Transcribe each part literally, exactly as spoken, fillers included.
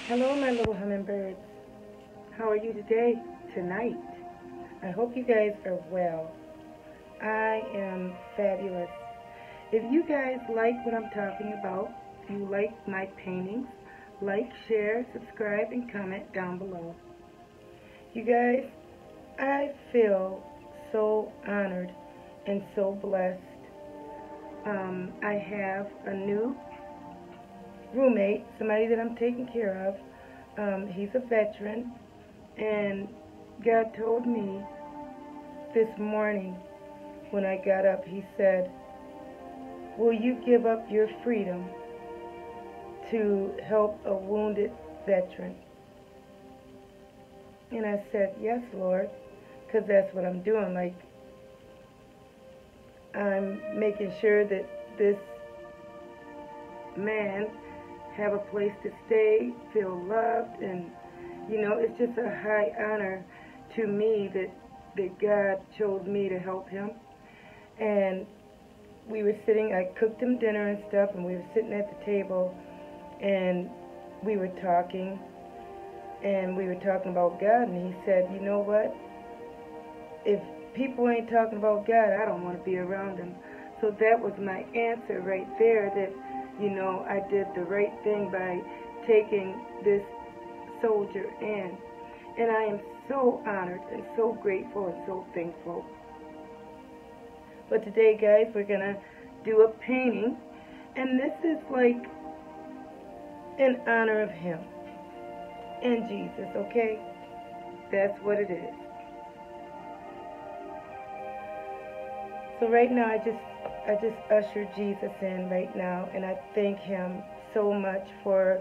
Hello, my little hummingbirds. How are you today, tonight? I hope you guys are well. I am fabulous. If you guys like what I'm talking about, if you like my paintings, like, share, subscribe, and comment down below. You guys, I feel so honored and so blessed. Um, I have a new roommate, somebody that I'm taking care of. Um, he's a veteran, and God told me this morning when I got up, he said, will you give up your freedom to help a wounded veteran? And I said, yes, Lord, because that's what I'm doing. Like, I'm making sure that this man have a place to stay, feel loved, and, you know, it's just a high honor to me that, that God chose me to help him. And we were sitting, I cooked him dinner and stuff, and we were sitting at the table, and we were talking, and we were talking about God, and he said, you know what, if people ain't talking about God, I don't want to be around them. So that was my answer right there, that, you know, I did the right thing by taking this soldier in. And I am so honored and so grateful and so thankful. But today, guys, we're going to do a painting. And this is like in honor of him and Jesus, okay? That's what it is. So right now, I just I just usher Jesus in right now, and I thank him so much for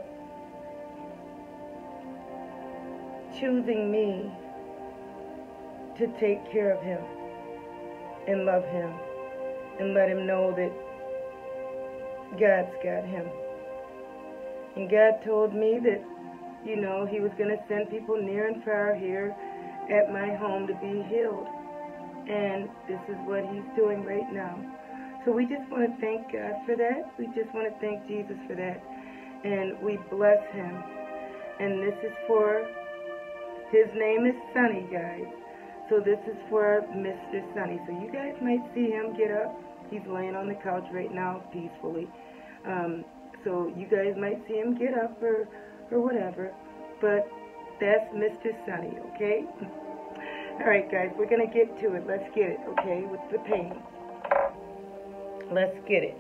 choosing me to take care of him and love him and let him know that God's got him. And God told me that, you know, he was going to send people near and far here at my home to be healed. And this is what he's doing right now. So we just want to thank God for that. We just want to thank Jesus for that. And we bless him. And this is for, his name is Sonny, guys. So this is for Mister Sonny. So you guys might see him get up. He's laying on the couch right now peacefully. Um, so you guys might see him get up or, or whatever. But that's Mister Sonny, okay? All right, guys, we're going to get to it. Let's get it, okay, with the painting. Let's get it.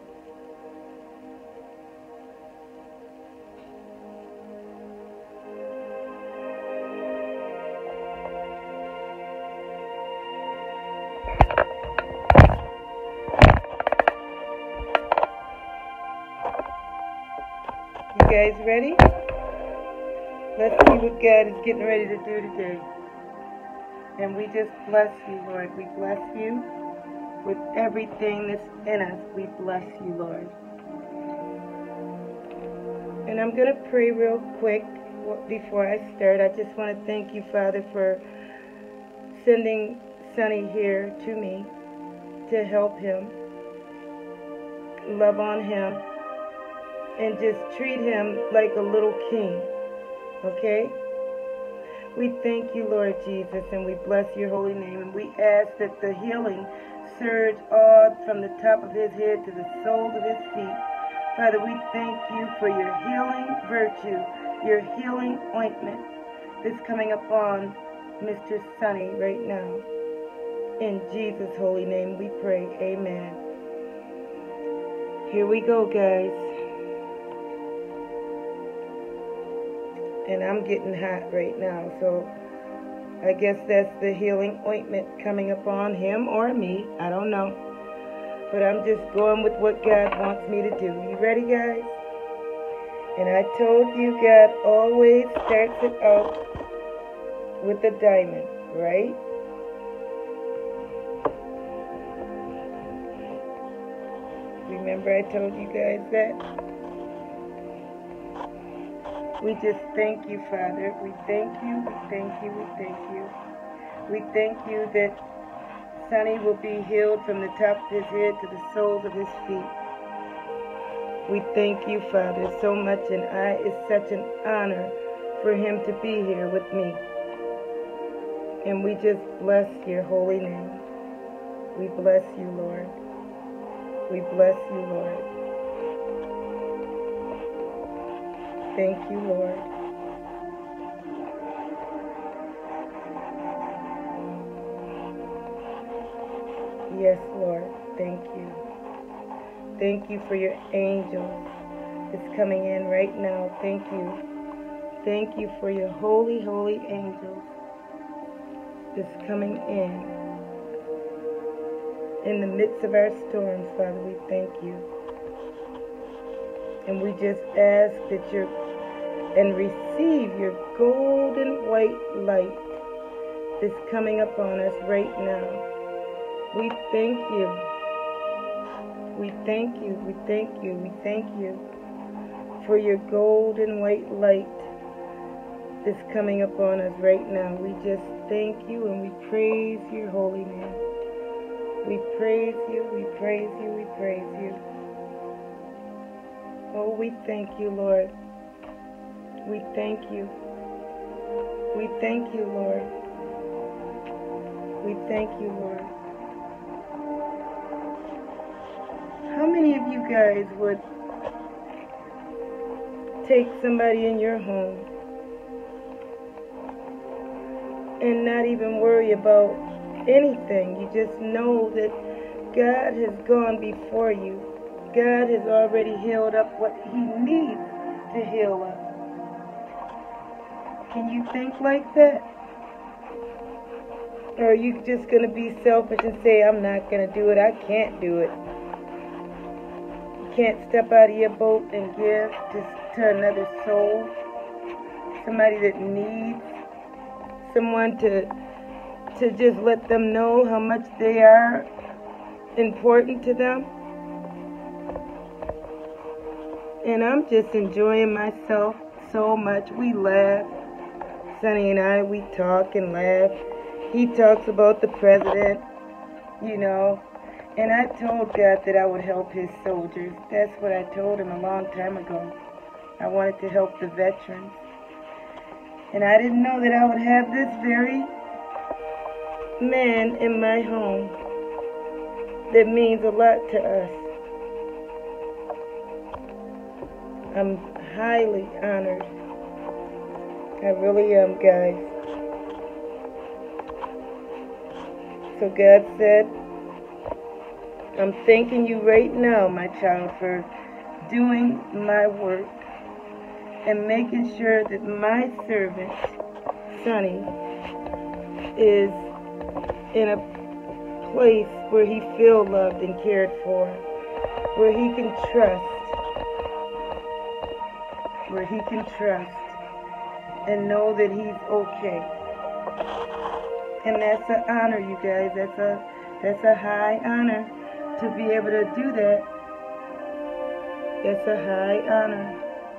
You guys ready? Let's see what God is getting ready to do today. And we just bless you, Lord. We bless you with everything that's in us. We bless you, Lord. And I'm going to pray real quick before I start. I just want to thank you, Father, for sending Sonny here to me to help him, love on him, and just treat him like a little king, okay? We thank you, Lord Jesus, and we bless your holy name. And we ask that the healing surge all from the top of his head to the soles of his feet. Father, we thank you for your healing virtue, your healing ointment that's coming upon Mister Sonny right now. In Jesus' holy name we pray. Amen. Here we go, guys. And I'm getting hot right now, so I guess that's the healing ointment coming upon him or me. I don't know. But I'm just going with what God wants me to do. You ready, guys? And I told you God always starts it out with a diamond, right? Remember I told you guys that? We just thank you, Father. We thank you, we thank you, we thank you. We thank you that Sonny will be healed from the top of his head to the soles of his feet. We thank you, Father, so much, and I, it's such an honor for him to be here with me. And we just bless your holy name. We bless you, Lord. We bless you, Lord. Thank you, Lord. Yes, Lord. Thank you. Thank you for your angels that's coming in right now. Thank you. Thank you for your holy, holy angels that's coming in. In the midst of our storms, Father, we thank you. And we just ask that you're, and receive your golden white light that's coming upon us right now. We thank you. We thank you. We thank you. We thank you for your golden white light that's coming upon us right now. We just thank you and we praise your holy name. We praise you. We praise you. We praise you. Oh, we thank you, Lord. We thank you. We thank you, Lord. We thank you, Lord. How many of you guys would take somebody in your home and not even worry about anything? You just know that God has gone before you. God has already healed up what he needs to heal up. Can you think like that? Or are you just going to be selfish and say, I'm not going to do it, I can't do it? You can't step out of your boat and give to, to another soul, somebody that needs someone to, to just let them know how much they are important to them. And I'm just enjoying myself so much. We laugh. Sonny and I, we talk and laugh. He talks about the president, you know. And I told God that I would help his soldiers. That's what I told him a long time ago. I wanted to help the veterans. And I didn't know that I would have this very man in my home that means a lot to us. I'm highly honored. I really am, guys. So God said, I'm thanking you right now, my child, for doing my work and making sure that my servant, Sonny, is in a place where he feels loved and cared for, where he can trust, where he can trust and know that he's okay. And that's an honor, you guys. That's a that's a high honor to be able to do that. That's a high honor.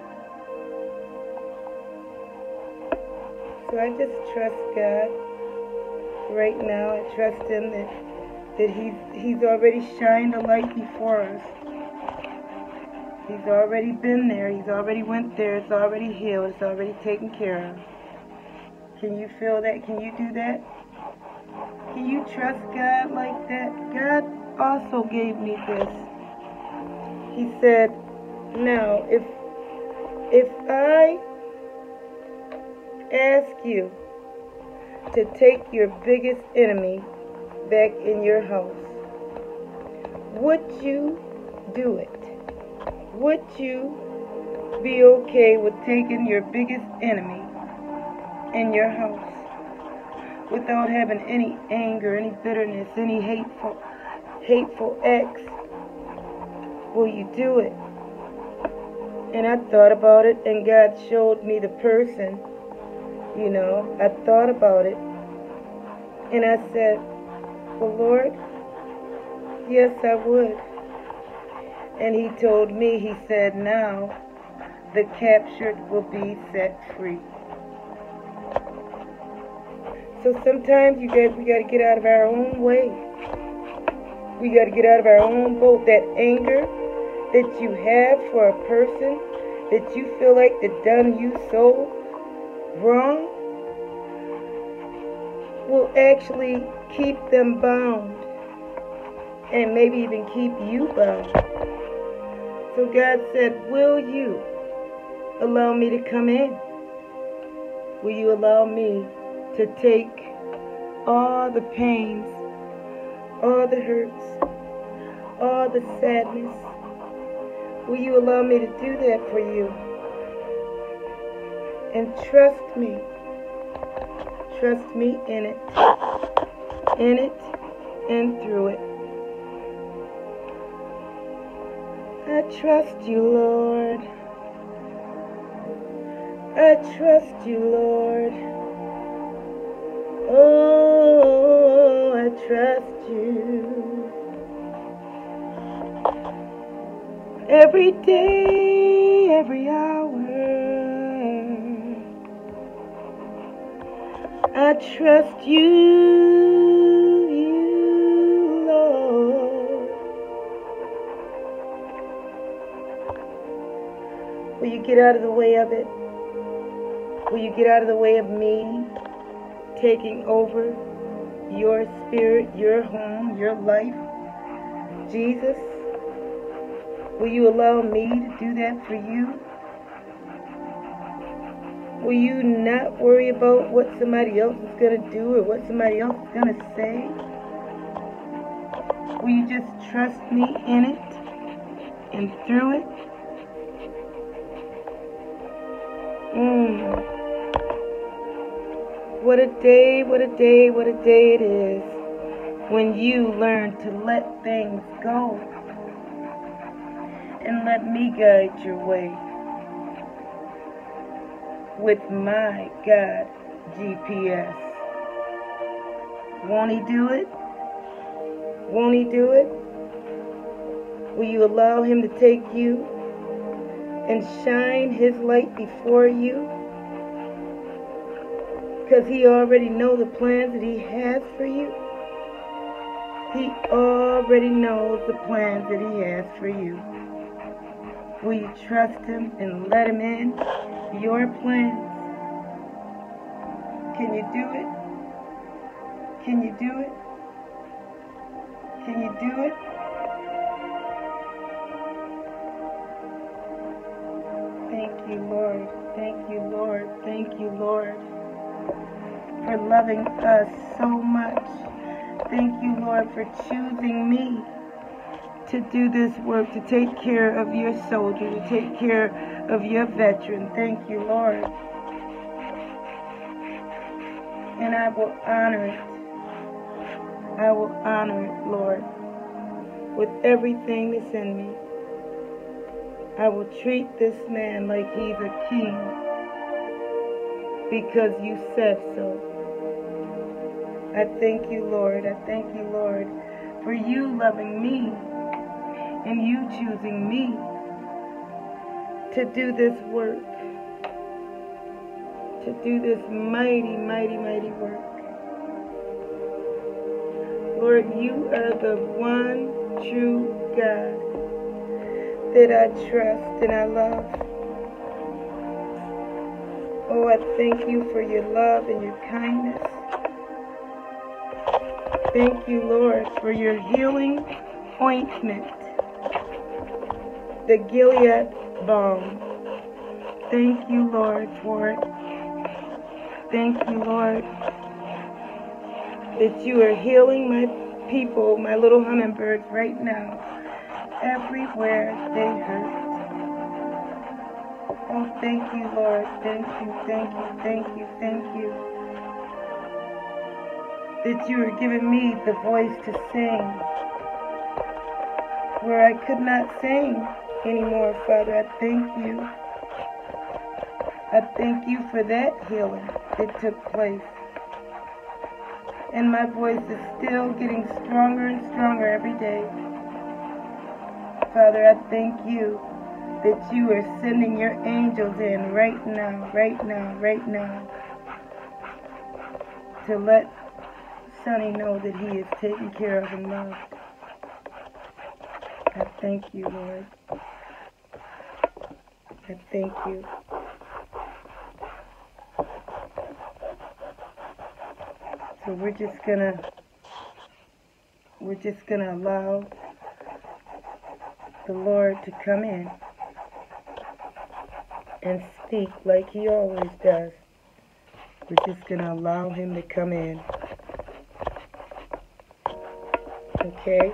So I just trust God right now. I trust him that that he's he's already shined a light before us. He's already been there. He's already went there. It's already healed. It's already taken care of. Can you feel that? Can you do that? Can you trust God like that? God also gave me this. He said, now, if, if I ask you to take your biggest enemy back in your house, would you do it? Would you be okay with taking your biggest enemy in your house without having any anger, any bitterness, any hateful, hateful acts? Will you do it? And I thought about it, and God showed me the person, you know. I thought about it, and I said, well, Lord, yes, I would. And he told me, he said, now the captured will be set free. So sometimes you guys, we got to get out of our own way. We got to get out of our own boat. That anger that you have for a person that you feel like that done you so wrong will actually keep them bound and maybe even keep you bound. So God said, will you allow me to come in? Will you allow me to take all the pains, all the hurts, all the sadness? Will you allow me to do that for you? And trust me. Trust me in it. In it and through it. I trust you, Lord. I trust you, Lord. Oh, I trust you. Every day, every hour, I trust you, you, Lord. Will you get out of the way of it? Will you get out of the way of me taking over your spirit, your home, your life? Jesus, will you allow me to do that for you? Will you not worry about what somebody else is going to do or what somebody else is going to say? Will you just trust me in it and through it? Mm. What a day, what a day, what a day it is when you learn to let things go and let me guide your way with my God G P S. Won't he do it? Won't he do it? Will you allow him to take you and shine his light before you? Because he already knows the plans that he has for you. He already knows the plans that he has for you. Will you trust him and let him in your plans? Can you do it? Can you do it? Can you do it? Thank you, Lord. Thank you, Lord. Thank you, Lord, for loving us so much. Thank you, Lord, for choosing me to do this work, to take care of your soldier, to take care of your veteran. Thank you, Lord. And I will honor it. I will honor it, Lord, with everything that's in me. I will treat this man like he's a king because you said so. I thank you, Lord. I thank you, Lord, for you loving me and you choosing me to do this work, to do this mighty, mighty, mighty work. Lord, you are the one true God that I trust and I love. Oh, I thank you for your love and your kindness. Thank you, Lord, for your healing ointment, the Gilead balm. Thank you, Lord, for it. Thank you, Lord, that you are healing my people, my little hummingbirds right now, everywhere they hurt. Oh, thank you, Lord. Thank you, thank you, thank you, thank you. That you are giving me the voice to sing where I could not sing anymore, Father. I thank you. I thank you for that healing that took place. And my voice is still getting stronger and stronger every day. Father, I thank you that you are sending your angels in right now, right now, right now, to let Sonny know that he is taken care of and loved. I thank you, Lord. I thank you. So we're just gonna we're just gonna allow the Lord to come in and speak like he always does. We're just gonna allow him to come in. Okay?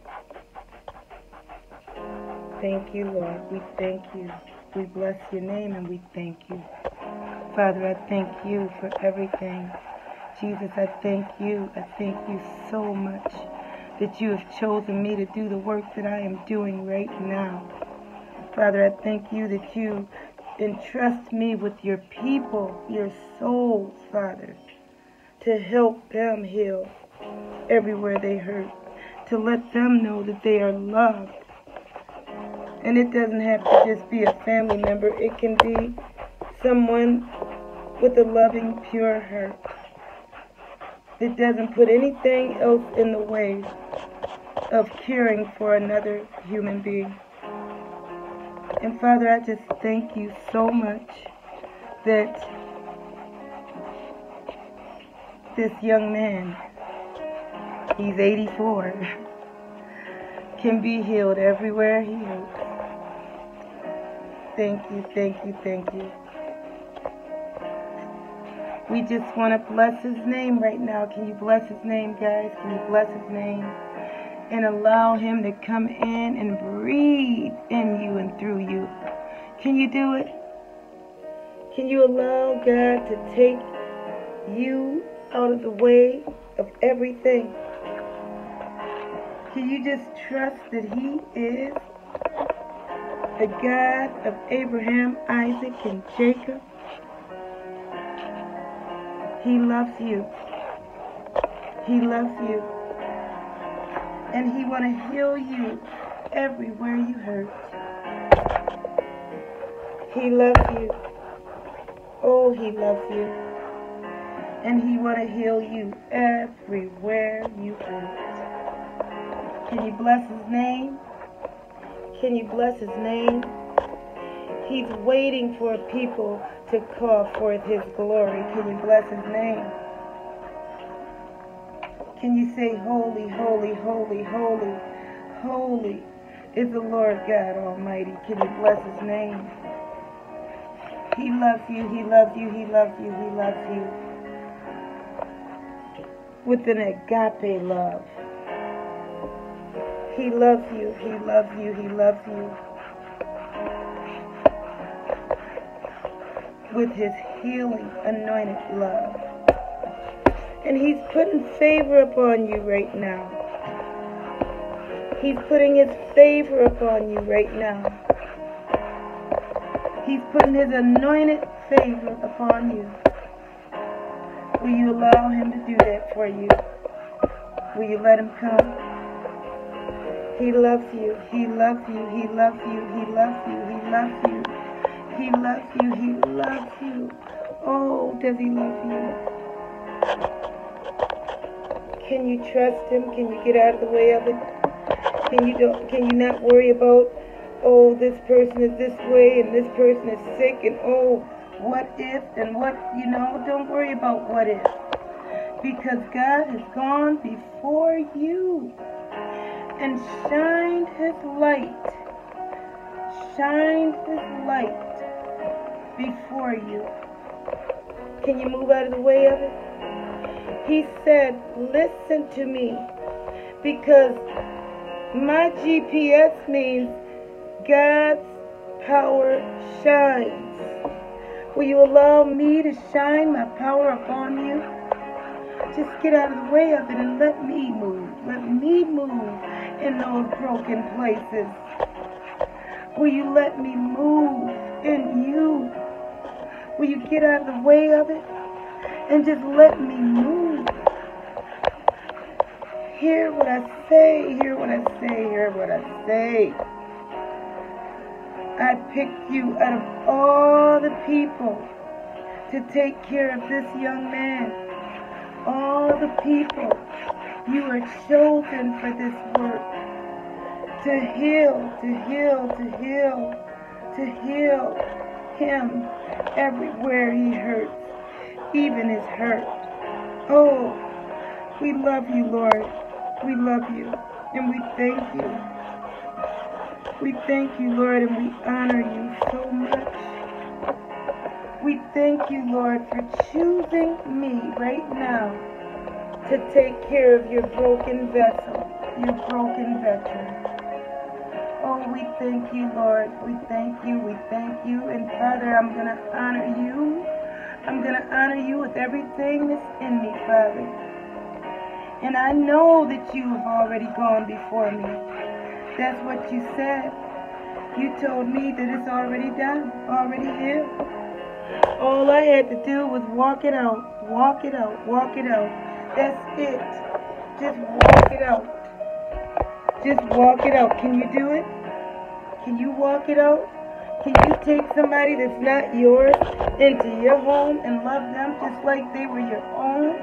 Thank you, Lord. We thank you. We bless your name and we thank you. Father, I thank you for everything. Jesus, I thank you. I thank you so much that you have chosen me to do the work that I am doing right now. Father, I thank you that you entrust me with your people, your souls, Father, to help them heal everywhere they hurt, to let them know that they are loved. And it doesn't have to just be a family member. It can be someone with a loving, pure heart that doesn't put anything else in the way of caring for another human being. And Father, I just thank you so much that this young man, he's eighty-four, can be healed everywhere he hurts. Thank you, thank you, thank you. We just want to bless his name right now. Can you bless his name, guys? Can you bless his name? And allow him to come in and breathe in you and through you. Can you do it? Can you allow God to take you out of the way of everything? Can you just trust that he is the God of Abraham, Isaac, and Jacob? He loves you. He loves you. And he want to heal you everywhere you hurt. He loves you. Oh, he loves you. And he want to heal you everywhere you hurt. Can you bless his name? Can you bless his name? He's waiting for people to call forth his glory. Can you bless his name? Can you say, holy, holy, holy, holy, holy is the Lord God Almighty. Can you bless his name? He loves you, he loves you, he loves you, he loves you. With an agape love. He loves you, he loves you, he loves you. With his healing, anointed love. And he's putting favor upon you right now. He's putting his favor upon you right now. He's putting his anointed favor upon you. Will you allow him to do that for you? Will you let him come? He loves you. He loves you. He loves you. He loves you. He loves you. He loves you. He loves you. Oh, does he love you? Can you trust him? Can you get out of the way of it? Can you don't? Can you not worry about, oh, this person is this way and this person is sick and oh, what if and what, you know, don't worry about what if. Because God has gone before you and shined his light, shined his light before you. Can you move out of the way of it? He said, listen to me, because my G P S means God's power shines. Will you allow me to shine my power upon you? Just get out of the way of it and let me move. Let me move in those broken places. Will you let me move in you? Will you get out of the way of it and just let me move? Hear what I say, hear what I say, hear what I say. I picked you out of all the people to take care of this young man. All the people, you are chosen for this work. To heal, to heal, to heal, to heal him everywhere he hurts, even his hurt. Oh, We love you, Lord. We love you, and we thank you. We thank you, Lord, and we honor you so much. We thank you, Lord, for choosing me right now to take care of your broken vessel, your broken veteran. Oh, we thank you, Lord. We thank you. We thank you. And Father, I'm going to honor you. I'm going to honor you with everything that's in me, Father. And I know that you have already gone before me. That's what you said. You told me that it's already done, already here. All I had to do was walk it out, walk it out, walk it out. That's it. Just walk it out. Just walk it out. Can you do it? Can you walk it out? Can you take somebody that's not yours into your home and love them just like they were your own?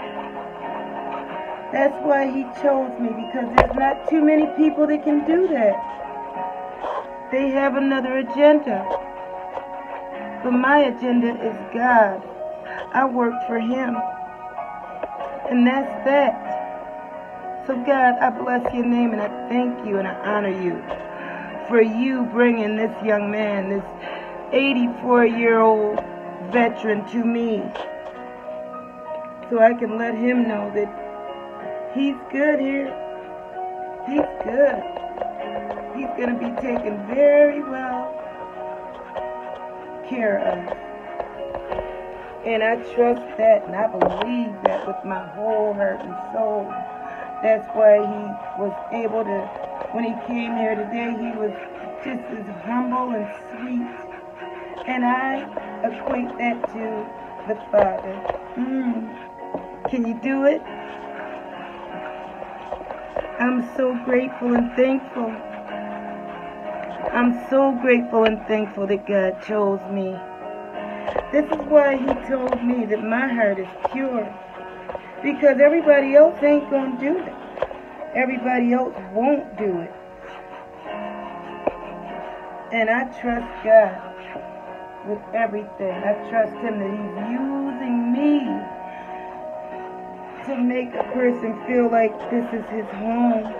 That's why he chose me, because there's not too many people that can do that. They have another agenda. But my agenda is God. I work for him. And that's that. So God, I bless your name and I thank you and I honor you for you bringing this young man, this eighty-four-year-old veteran to me, so I can let him know that he's good here. He's good. He's going to be taken very well care of. And I trust that and I believe that with my whole heart and soul. That's why he was able to, when he came here today, he was just as humble and sweet. And I equate that to the Father. Mm. Can you do it? I'm so grateful and thankful. I'm so grateful and thankful that God chose me. This is why he told me that my heart is pure. Because everybody else ain't going to do it. Everybody else won't do it. And I trust God with everything. I trust him that he's using me to make a person feel like this is his home.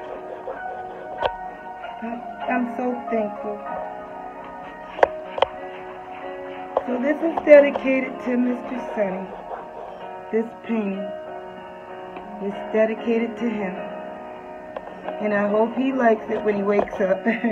I'm so thankful. So this is dedicated to Mister Sonny. This painting is dedicated to him. And I hope he likes it when he wakes up. But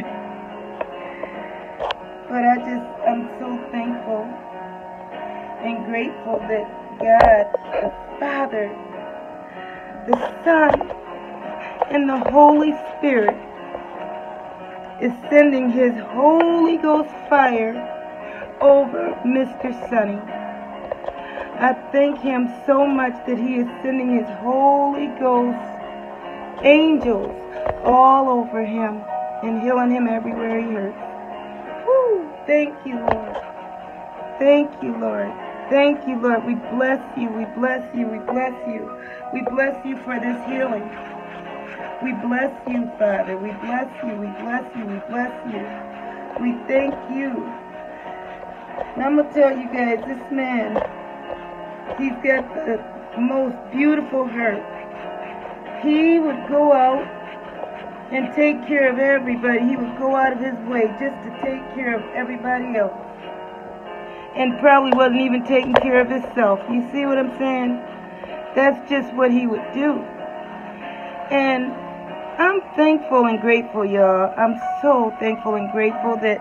I just, I'm so thankful and grateful that God, the Father, the Son, and the Holy Spirit is sending his Holy Ghost fire over Mister Sonny. I thank him so much that he is sending his Holy Ghost angels all over him and healing him everywhere he hurts. Woo! Thank you, Lord. Thank you, Lord. Thank you, Lord. We bless you. We bless you. We bless you. We bless you for this healing. We bless you, Father. We bless you. We bless you. We bless you. We thank you. And I'm going to tell you guys, this man, he's got the most beautiful heart. He would go out and take care of everybody. He would go out of his way just to take care of everybody else. And probably wasn't even taking care of himself. You see what I'm saying? That's just what he would do. And I'm thankful and grateful, y'all. I'm so thankful and grateful that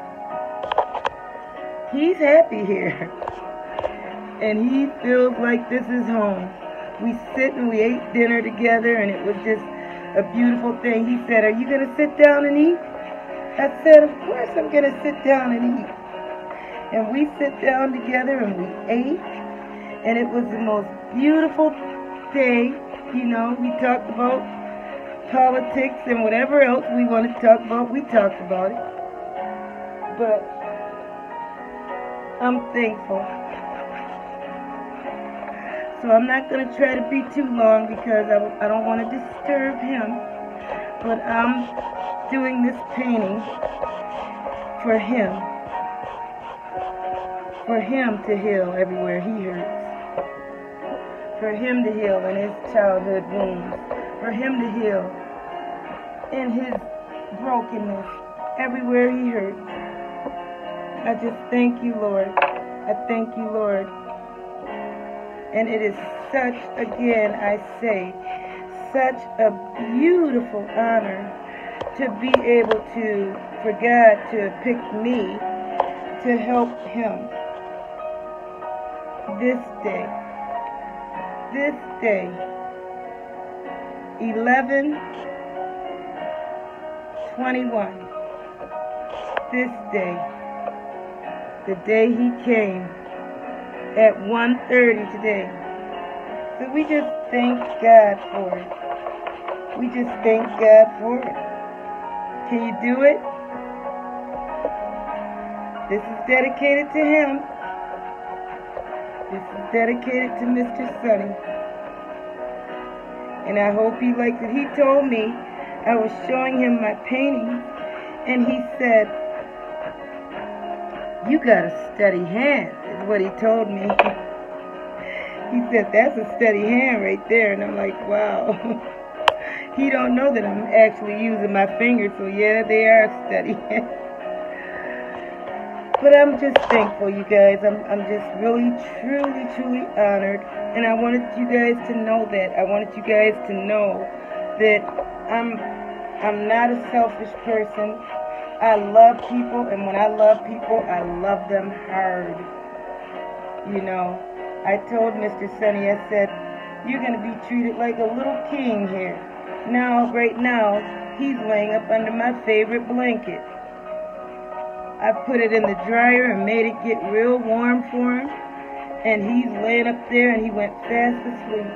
he's happy here. And he feels like this is home. We sit and we ate dinner together and it was just a beautiful thing. He said, "Are you going to sit down and eat?" I said, "Of course I'm going to sit down and eat." And we sit down together and we ate. And it was the most beautiful day. You know, we talked about politics and whatever else we wanted to talk about. We talked about it. But I'm thankful. So I'm not going to try to be too long because I, I don't want to disturb him. But I'm doing this painting for him. For him to heal everywhere he hurts. for him to heal in his childhood wounds, for him to heal in his brokenness, everywhere he hurts. I just thank you, Lord. I thank you, Lord. And it is such, again, I say, such a beautiful honor to be able to, for God to pick me to help him this day. This day, eleven twenty-one. This day, the day he came at one thirty today. So we just thank God for it. We just thank God for it. Can you do it? This is dedicated to him. This is dedicated to Mister Sonny. And I hope he likes it. He told me, I was showing him my paintings, and he said, "You got a steady hand," is what he told me. He said, "That's a steady hand right there." And I'm like, wow. He don't know that I'm actually using my fingers, so yeah, they are steady. But I'm just thankful, you guys. I'm, I'm just really, truly, truly honored. And I wanted you guys to know that. I wanted you guys to know that I'm, I'm not a selfish person. I love people, and when I love people, I love them hard. You know, I told Mister Sonny, I said, "You're going to be treated like a little king here." Now, right now, he's laying up under my favorite blanket. I put it in the dryer and made it get real warm for him. And he's laying up there and he went fast asleep.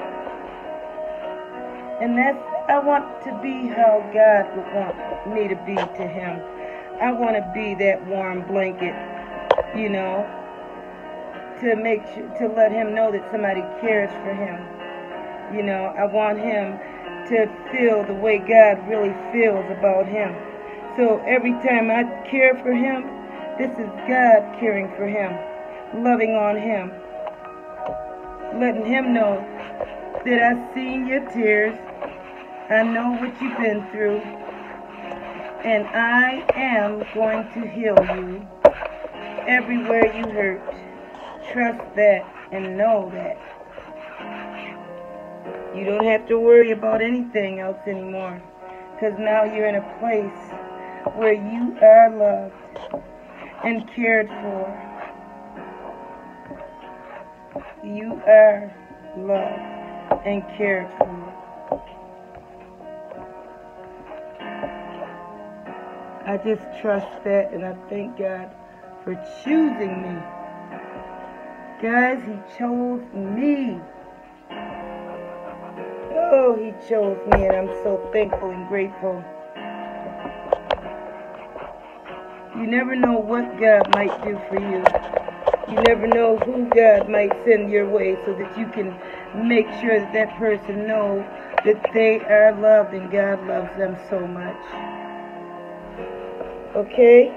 And that's, I want to be how God would want me to be to him. I want to be that warm blanket, you know, to make sure, to let him know that somebody cares for him. You know, I want him to feel the way God really feels about him. So every time I care for him, this is God caring for him, loving on him, letting him know that I've seen your tears, I know what you've been through, and I am going to heal you everywhere you hurt. Trust that and know that. You don't have to worry about anything else anymore, because now you're in a place where you are loved and cared for. You are loved and cared for. I just trust that, and I thank God for choosing me. Guys, he chose me. Oh, he chose me, and I'm so thankful and grateful. You never know what God might do for you. You never know who God might send your way, so that you can make sure that that person knows that they are loved and God loves them so much. Okay?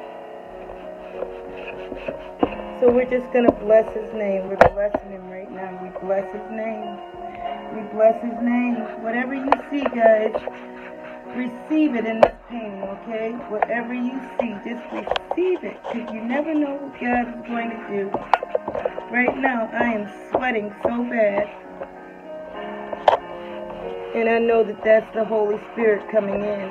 So we're just going to bless his name. We're blessing him right now. We bless his name. We bless his name. Whatever you see, guys, receive it in this painting, okay? Whatever you see, just receive it, because you never know what God is going to do. Right now, I am sweating so bad, and I know that that's the Holy Spirit coming in.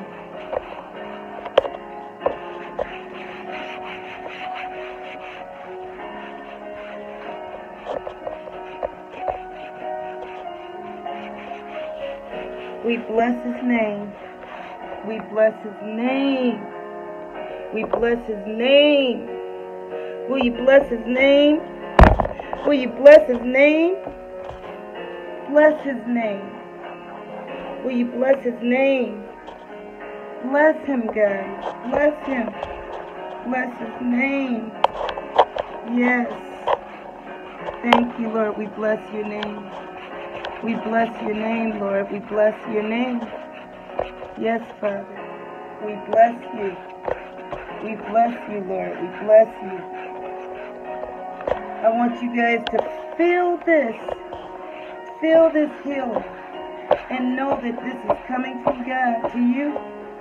We bless his name. We bless his name. We bless his name. Will you bless his name? Will you bless his name? Bless his name. Will you bless his name? Bless him, guys. Bless him. Bless his name. Yes. Thank you, Lord. We bless your name. We bless your name, Lord. We bless your name. Yes, Father. We bless you. We bless you, Lord. We bless you. I want you guys to feel this. feel this healing and know that this is coming from God to you.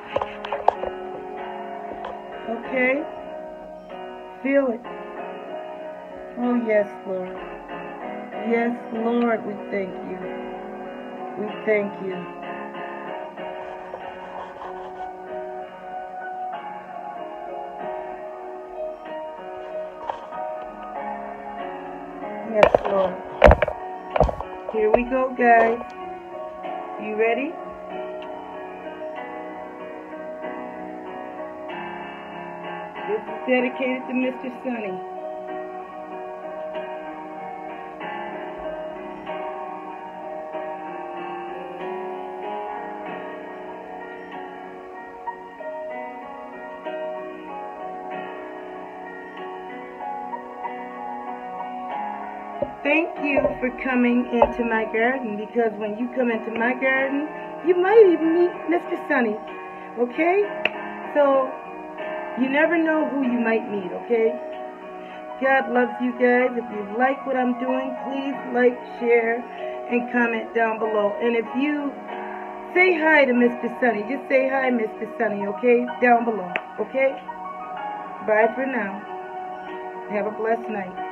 Okay? Feel it. Oh, yes, Lord. Yes, Lord, we thank you. We thank you. Yes, Lord. Here we go, guys. You ready? This is dedicated to Mister Sonny. Thank you for coming into my garden, because when you come into my garden, you might even meet Mister Sonny, okay? So, you never know who you might meet, okay? God loves you guys. If you like what I'm doing, please like, share, and comment down below. And if you say hi to Mister Sonny, just say hi, Mister Sonny, okay? Down below, okay? Bye for now. Have a blessed night.